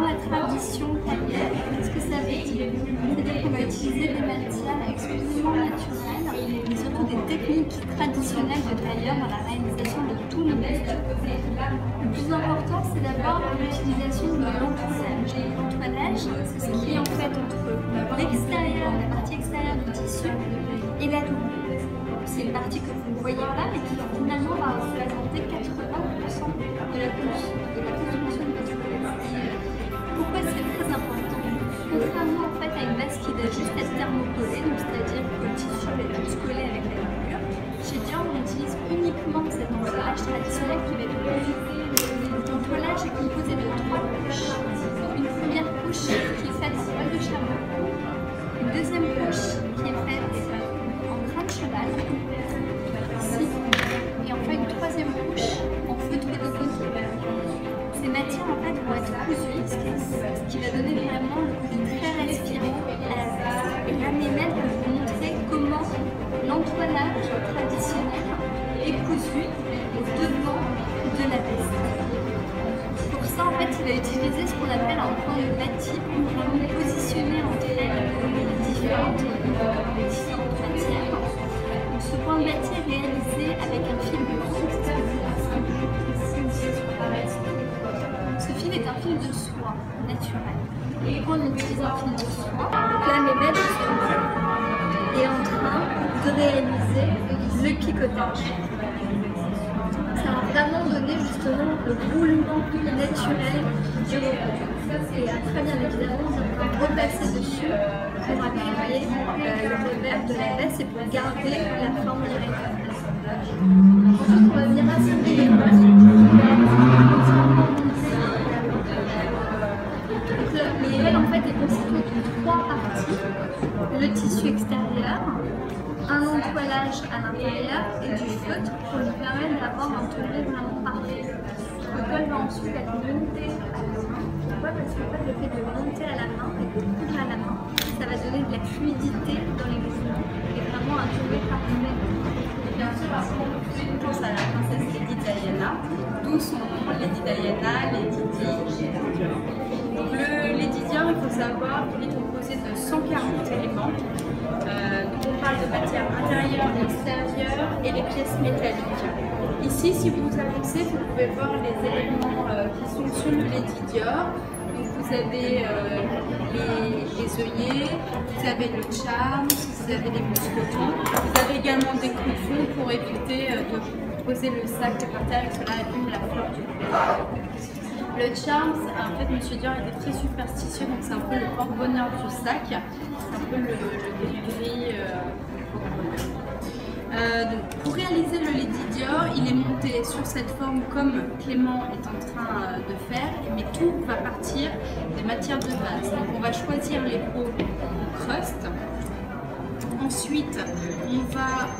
la tradition taillère, ce que ça veut dire, c'est-à-dire qu'on va utiliser des matières exclusivement naturelles, mais surtout des techniques traditionnelles de tailleur dans la réalisation de tous nos vêtements. Le plus important, c'est d'abord l'utilisation de l'entoilage. L'entoilage, c'est ce qui est en fait entre l'extérieur, la partie extérieure du tissu et la doublure. C'est une partie que vous ne voyez pas, mais qui finalement va représenter 80% de la consommation de votre veste. Pourquoi c'est très important? Contrairement en fait à une veste qui doit juste être thermocollée, donc c'est-à-dire que le tissu va être juste collé avec la doublure, chez Dior on utilise uniquement cet entoilage traditionnel qui va être cousu. L'entoilage est composé de 3 couches. Une première couche qui est faite en toile de chameau, une deuxième couche qui est faite en grain de cheval, ici, et enfin une troisième couche en feutre de coton. Ces matières en fait vont être cousues, ce qui va donner vraiment le côté très respirant à la veste. Et là, Mehmet va vous montrer comment l'entoilage traditionnel est cousu au devant de la veste. Pour ça, en fait, il va utiliser ce qu'on appelle un point de bâti pour vraiment positionner entre elles les différentes matières. Donc, ce point de bâti est réalisé avec un fil blanc. Ce fil est un fil de soie naturel. Et pourquoi on utilise un fil de soie? Donc là, Mehmet est en train de réaliser le picotage. Ça va vraiment donner justement le roulement naturel du rebord. Et après, bien évidemment, on va repasser dessus pour appuyer le revers de la veste et pour garder la forme directe. Ensuite, on va venir assembler les les ailes en fait est constituée de 3 parties. Le tissu extérieur, un entoilage à l'intérieur et du feutre pour nous permettre d'avoir un tourné vraiment parfait. Le col va ensuite être monté à la main. Pourquoi? Parce qu'en fait le fait de le monter à la main et de le coudre à la main, ça va donner de la fluidité dans les mouvements et vraiment un tourné parfait. Bien sûr, on pense à la princesse Lady Diana, d'où son nom Lady Diana, Lady Di. Donc le Lady Dior, il faut savoir qu'il est composé de 140 éléments. Donc on parle de matière intérieure, extérieure et les pièces métalliques. Ici, si vous avancez, vous pouvez voir les éléments qui sont sur le Lady Dior. Donc vous avez les œillets, vous avez le charme, vous avez les mousquetons. Vous avez également des coups de fond pour éviter de poser le sac par terre et cela abîme la fleur du cou. Le charm, en fait, Monsieur Dior était très superstitieux, donc c'est un peu le porte-bonheur du sac, c'est un peu le gris-gris. Donc, pour réaliser le Lady Dior, il est monté sur cette forme comme Clément est en train de faire, mais tout va partir des matières de base. Donc on va choisir les peaux crust. Ensuite, on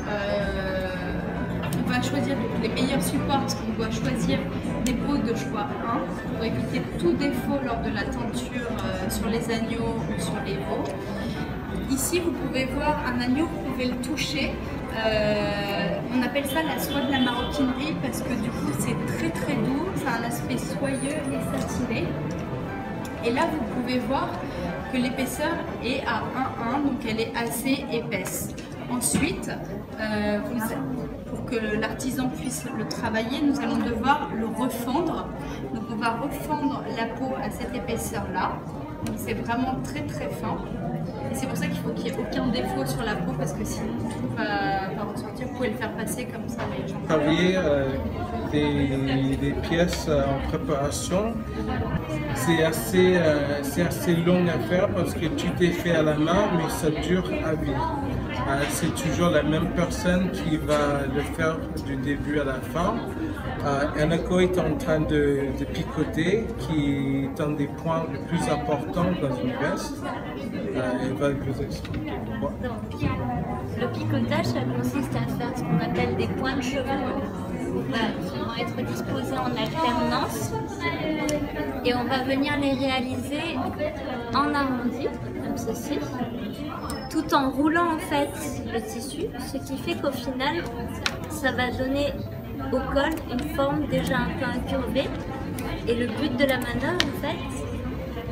va choisir les meilleurs supports parce qu'on doit choisir des peaux de choix 1 pour éviter tout défaut lors de la teinture sur les agneaux ou sur les veaux. Ici, vous pouvez voir un agneau, vous pouvez le toucher. On appelle ça la soie de la maroquinerie parce que du coup c'est très doux, ça a un aspect soyeux et satiné. Et là, vous pouvez voir que l'épaisseur est à 1,1, donc elle est assez épaisse. Ensuite, pour que l'artisan puisse le travailler, nous allons devoir le refendre. Donc on va refendre la peau à cette épaisseur-là. Donc c'est vraiment très fin. Et c'est pour ça qu'il faut qu'il n'y ait aucun défaut sur la peau parce que sinon tout va ressortir. Vous pouvez le faire passer comme ça les gens. Travailler des pièces en préparation, c'est assez long à faire parce que tu t'es fait à la main, mais ça dure à vie. C'est toujours la même personne qui va le faire du début à la fin. Anako est en train de picoter, qui est un des points les plus importants dans une veste. Elle va vous expliquer pourquoi. Donc, le picotage, ça consiste à faire ce qu'on appelle des points de cheveux qui vont être disposés en alternance et on va venir les réaliser en arrondi, comme ceci, tout en roulant en fait le tissu, ce qui fait qu'au final, ça va donner au col une forme déjà un peu incurvée. Et le but de la manœuvre, en fait,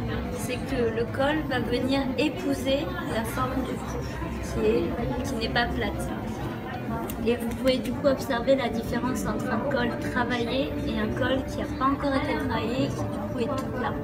que le col va venir épouser la forme du cou, qui n'est pas plate. Et vous pouvez du coup observer la différence entre un col travaillé et un col qui n'a pas encore été travaillé et qui du coup est tout plat.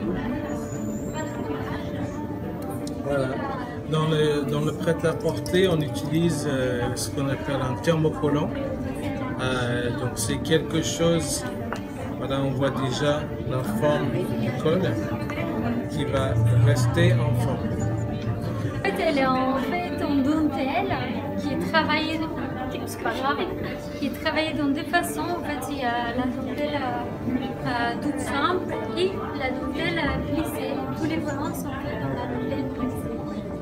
Voilà. Dans le prêt-à-porter, on utilise ce qu'on appelle un thermocollant. Donc c'est quelque chose, voilà, on voit déjà la forme du col qui va rester en forme. En fait, elle est en fait en dentelle qui est travaillée. C'est pas grave. Qui est travaillée dans deux façons. En fait, il y a la dentelle toute simple et la dentelle plissée. Tous les volants sont faits dans la dentelle plissée.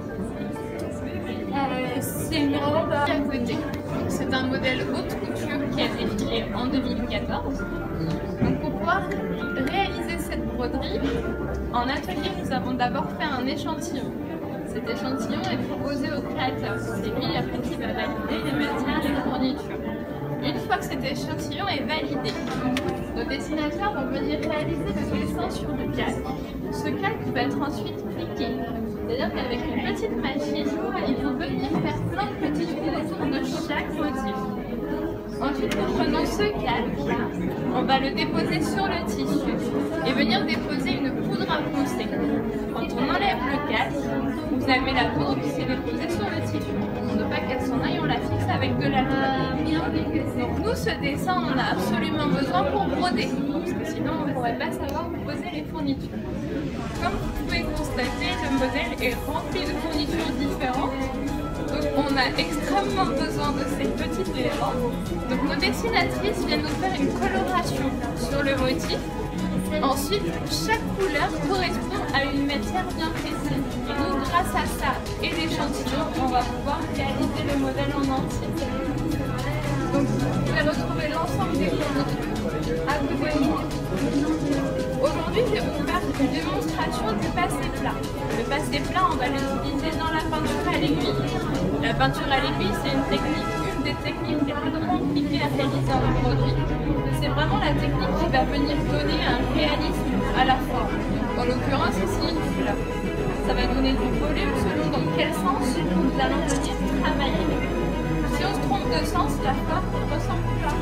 C'est une robe à côté. C'est un modèle haute couture qui a défilé en 2014. Donc pour pouvoir réaliser cette broderie, en atelier, nous avons d'abord fait un échantillon. Cet échantillon est proposé au créateur. C'est lui après qui va valider les matières et les fournitures. Une fois que cet échantillon est validé, nos dessinateurs vont venir réaliser le dessin sur le calque. Ce calque va être ensuite pliqué. C'est-à-dire qu'avec une petite machine, ils vont venir faire plein de petits trous autour de chaque motif. Ensuite, nous prenons ce calque, on va le déposer sur le tissu et venir déposer une poudre à poncer. Quand on enlève le calque, vous avez la poudre qui s'est déposée sur le tissu. Pour ne pas qu'elle s'en aille, on la fixe avec de la colle. Donc nous, ce dessin, on a absolument besoin pour broder, parce que sinon on ne pourrait pas savoir où poser les fournitures. Comme vous pouvez constater, le modèle est rempli de fournitures différentes. Donc on a extrêmement besoin de ces petits éléments. Donc nos dessinatrices viennent nous faire une coloration sur le motif. Ensuite, chaque couleur correspond à une matière bien précise. Et nous, grâce à ça et l'échantillon, on va pouvoir réaliser le modèle en entier. Donc vous pouvez retrouver l'ensemble des fournitures à côté de moi. Aujourd'hui, je vais vous faire une démonstration du passé plat. Le passé plat, on va l'utiliser dans la peinture à l'aiguille. La peinture à l'aiguille, c'est une des techniques les plus compliquées à réaliser en broderie. C'est vraiment la technique qui va venir donner un réalisme à la forme. En l'occurrence, ici, une fleur. Ça va donner du volume selon dans quel sens nous allons venir travailler. Si on se trompe de sens, la forme ne ressemble pas.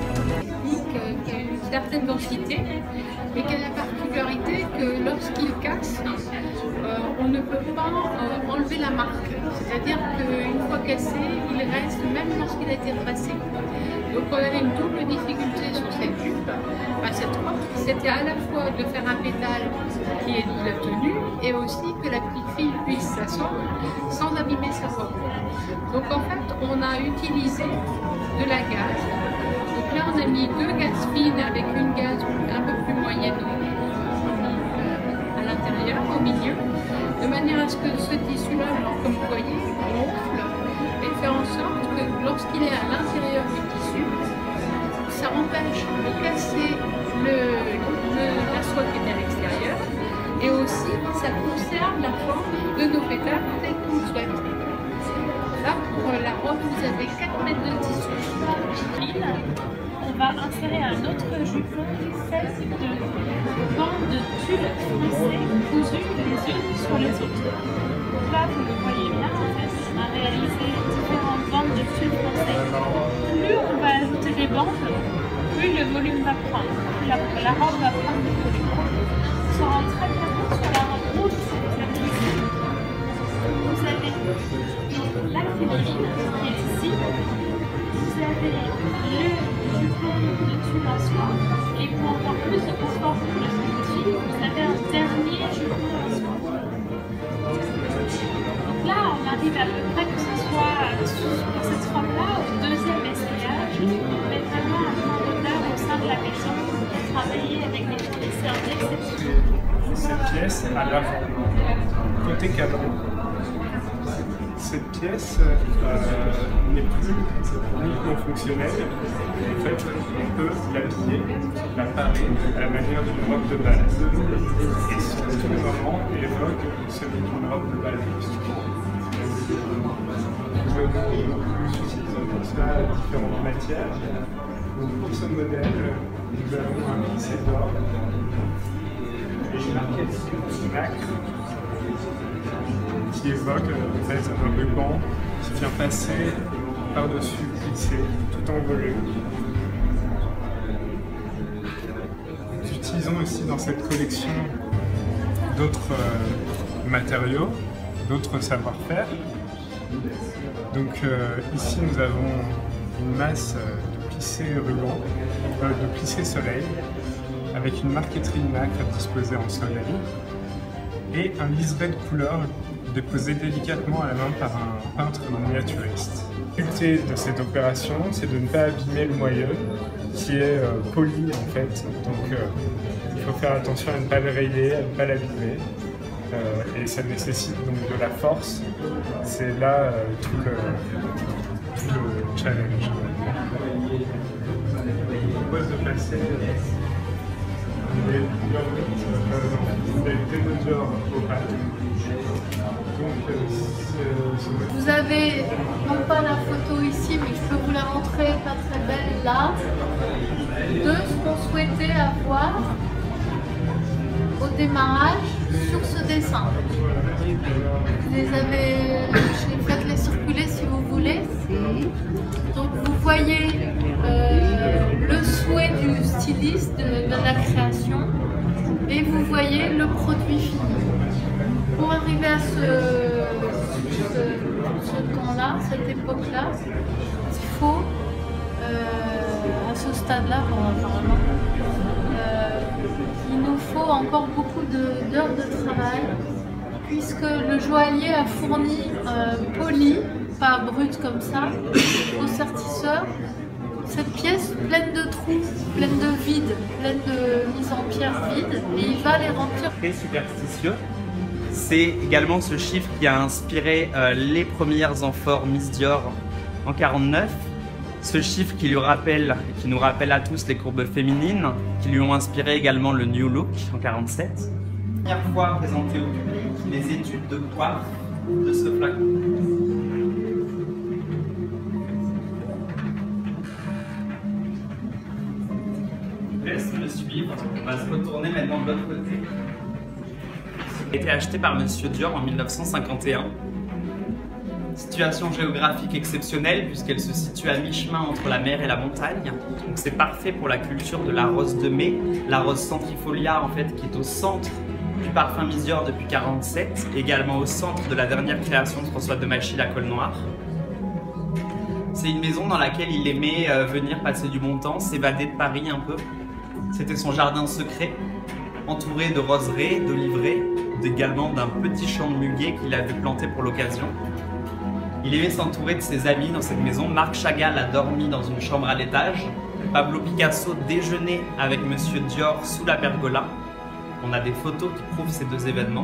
Qui a une certaine densité, mais qui a la particularité que lorsqu'il casse, on ne peut pas enlever la marque. C'est-à-dire qu'une fois cassé, il reste même lorsqu'il a été tracé. Donc on avait une double difficulté sur cette jupe. Cette robe, c'était à la fois de faire un pétale qui ait la tenue et aussi que la petite fille puisse s'asseoir sans abîmer sa robe. Donc en fait, on a utilisé de la gaze. Donc là, on a mis deux gazes fines avec une gaze un peu plus moyenne à l'intérieur, au milieu, de manière à ce que ce tissu-là, comme vous voyez, gonfle et fait en sorte que lorsqu'il est à l'intérieur du tissu, ça empêche de casser la soie qui est à l'extérieur et aussi ça conserve la forme de nos pétales telle qu'on le souhaite. Là, pour la robe, vous avez 4 mètres de tissu. On va insérer un autre jupon fait de bandes de tulle français cousues les unes sur les autres. Donc là, vous le voyez bien, en fait, on a réalisé différentes bandes de tulle français. Plus on va ajouter des bandes, plus le volume va prendre, plus la robe va prendre du volume. On se rend très bien compte sur la robe rouge que vous avez ici. Vous avez la féminine qui est ici. Vous avez le jupon de tulle en soie. Et pour avoir plus de confort pour la petite fille, vous avez un dernier jupon en soie. Donc là, on arrive à peu près que ce soit pour cette robe-là au deuxième essayage, mais vraiment un point d'honneur au sein de la maison pour travailler avec des fournisseurs d'exception. Cette pièce à l'avant, côté cadran. Cette pièce n'est plus uniquement fonctionnelle. En fait, on peut l'habiller, la parer à la manière d'une robe de bal. Et sur tous les moments, évoque celui d'une robe de bal. Nous utilisons pour cela différentes matières. Pour ce modèle, nous avons un plissé d'or. Et une marquette nacre qui évoque en fait un ruban qui vient passer par-dessus, plissé, tout envolé. Nous utilisons aussi dans cette collection d'autres matériaux, d'autres savoir-faire. Donc ici nous avons une masse de plissé ruban, de plissé soleil, avec une marqueterie nacre disposée en soleil et un liseré de couleurs déposé délicatement à la main par un peintre miniaturiste. La difficulté de cette opération, c'est de ne pas abîmer le moelleux qui est poli en fait, donc il faut faire attention à ne pas le rayer, à ne pas l'abîmer. Et ça nécessite donc de la force. C'est là tout le challenge. Je vous propose de passer des Dior opales. Vous avez, non pas la photo ici, mais je peux vous la montrer, pas très belle là, de ce qu'on souhaitait avoir au démarrage sur ce dessin. Vous les avez, faites-les circuler si vous voulez. Donc vous voyez le souhait du styliste de la création et vous voyez le produit fini. Pour arriver à ce temps-là, cette époque-là, il faut, à ce stade-là, apparemment, il nous faut encore beaucoup d'heures de travail, puisque le joaillier a fourni poli, pas brut comme ça, au sertisseur, cette pièce pleine de trous, pleine de vides, pleine de mises en pierre vides, et il va les remplir. Très superstitieux. C'est également ce chiffre qui a inspiré les premières amphores Miss Dior en 49. Ce chiffre qui nous rappelle à tous les courbes féminines, qui lui ont inspiré également le New Look en 47. Première fois présenté au public les études de coiffe de ce flacon. Je laisse me suivre, on va se retourner maintenant de l'autre côté. Il a été acheté par Monsieur Dior en 1951. Situation géographique exceptionnelle puisqu'elle se situe à mi-chemin entre la mer et la montagne. Donc c'est parfait pour la culture de la rose de mai, la rose centrifolia en fait qui est au centre du parfum Miss Dior depuis 1947, également au centre de la dernière création de François Demachy, la Colle Noire. C'est une maison dans laquelle il aimait venir passer du bon temps, s'évader de Paris un peu. C'était son jardin secret, entouré de roseraies, d'oliveraies, également d'un petit champ de muguet qu'il avait planté pour l'occasion. Il aimait s'entourer de ses amis dans cette maison. Marc Chagall a dormi dans une chambre à l'étage. Pablo Picasso déjeunait avec Monsieur Dior sous la pergola. On a des photos qui prouvent ces deux événements.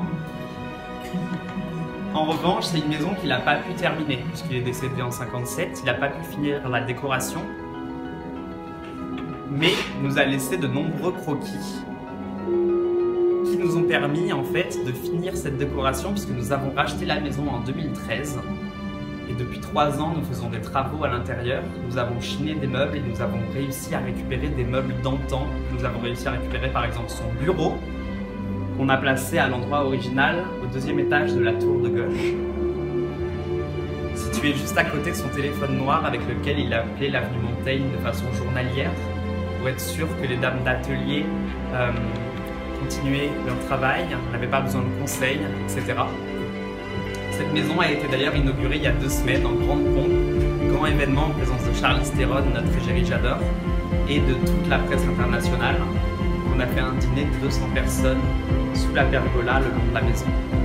En revanche, c'est une maison qu'il n'a pas pu terminer, puisqu'il est décédé en 1957. Il n'a pas pu finir la décoration, mais il nous a laissé de nombreux croquis qui nous ont permis en fait de finir cette décoration, puisque nous avons racheté la maison en 2013. Et depuis 3 ans, nous faisons des travaux à l'intérieur. Nous avons chiné des meubles et nous avons réussi à récupérer des meubles d'antan. Nous avons réussi à récupérer par exemple son bureau, qu'on a placé à l'endroit original, au 2e étage de la tour de gauche. Situé juste à côté de son téléphone noir avec lequel il a appelé l'avenue Montaigne de façon journalière, pour être sûr que les dames d'atelier continuaient leur travail, n'avaient pas besoin de conseils, etc. Cette maison a été d'ailleurs inaugurée il y a 2 semaines en grande pompe, grand événement en présence de Charlize Theron, notre égérie J'adore, et de toute la presse internationale. On a fait un dîner de 200 personnes sous la pergola le long de la maison.